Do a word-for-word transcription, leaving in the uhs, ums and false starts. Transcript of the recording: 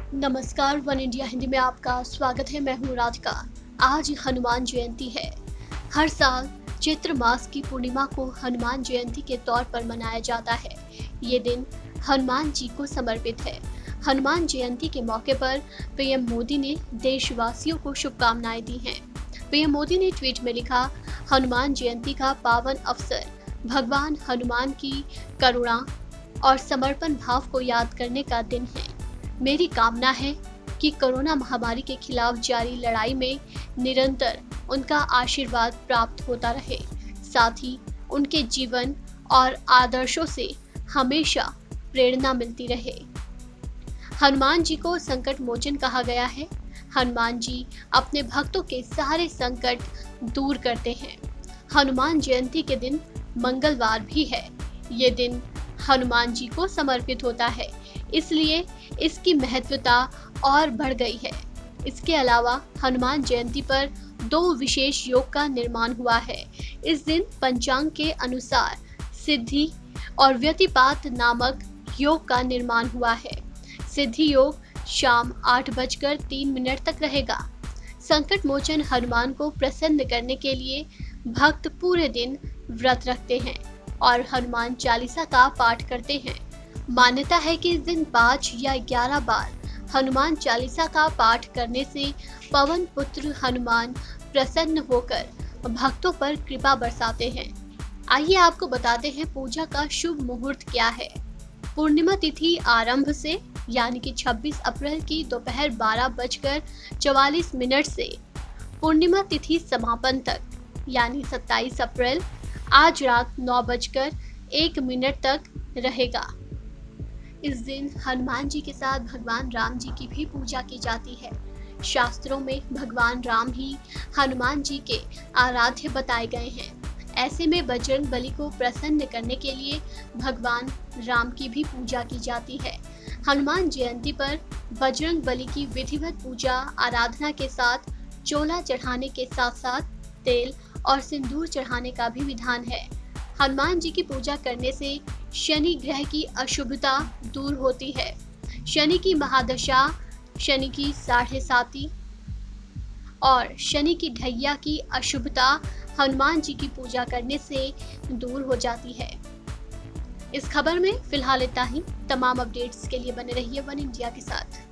नमस्कार, one India Hindi में आपका स्वागत है। मैं हूँ राधिका। आज हनुमान जयंती है। हर साल चैत्र मास की पूर्णिमा को हनुमान जयंती के तौर पर मनाया जाता है। ये दिन हनुमान जी को समर्पित है। हनुमान जयंती के मौके पर पीएम मोदी ने देशवासियों को शुभकामनाएं दी हैं। पीएम मोदी ने ट्वीट में लिखा, हनुमान जयंती का पावन अवसर भगवान हनुमान की करुणा और समर्पण भाव को याद करने का दिन है। मेरी कामना है कि कोरोना महामारी के खिलाफ जारी लड़ाई में निरंतर उनका आशीर्वाद प्राप्त होता रहे, साथ ही उनके जीवन और आदर्शों से हमेशा प्रेरणा मिलती रहे। हनुमान जी को संकट मोचन कहा गया है। हनुमान जी अपने भक्तों के सारे संकट दूर करते हैं। हनुमान जयंती के दिन मंगलवार भी है। ये दिन हनुमान जी को समर्पित होता है, इसलिए इसकी महत्वता और बढ़ गई है। इसके अलावा हनुमान जयंती पर दो विशेष योग का निर्माण हुआ है। इस दिन पंचांग के अनुसार सिद्धि और व्यतिपात नामक योग का निर्माण हुआ है। सिद्धि योग शाम आठ बजकर तीन मिनट तक रहेगा। संकट मोचन हनुमान को प्रसन्न करने के लिए भक्त पूरे दिन व्रत रखते हैं और हनुमान चालीसा का पाठ करते हैं। मान्यता है कि इस दिन पाँच या ग्यारह बार हनुमान चालीसा का पाठ करने से पवन पुत्र हनुमान प्रसन्न होकर भक्तों पर कृपा बरसाते हैं। आइए आपको बताते हैं पूजा का शुभ मुहूर्त क्या है। पूर्णिमा तिथि आरंभ से यानी कि छब्बीस अप्रैल की दोपहर बारह बजकर चवालीस मिनट से पूर्णिमा तिथि समापन तक यानी सत्ताईस अप्रैल आज रात नौ बजकर एक मिनट तक रहेगा। इस दिन हनुमान जी के साथ भगवान राम जी की भी पूजा की जाती है। शास्त्रों में भगवान राम ही हनुमान जी के आराध्य बताए गए हैं। ऐसे में बजरंग बली को प्रसन्न करने के लिए भगवान राम की भी पूजा की जाती है। हनुमान जयंती पर बजरंग बली की विधिवत पूजा आराधना के साथ चोला चढ़ाने के साथ साथ तेल और सिंदूर चढ़ाने का भी विधान है। हनुमान जी की पूजा करने से शनि ग्रह की अशुभता दूर होती है। शनि की महादशा, शनि की साढ़े साती और शनि की ढैया की अशुभता हनुमान जी की पूजा करने से दूर हो जाती है। इस खबर में फिलहाल इतना ही। तमाम अपडेट्स के लिए बने रहिए वन इंडिया के साथ।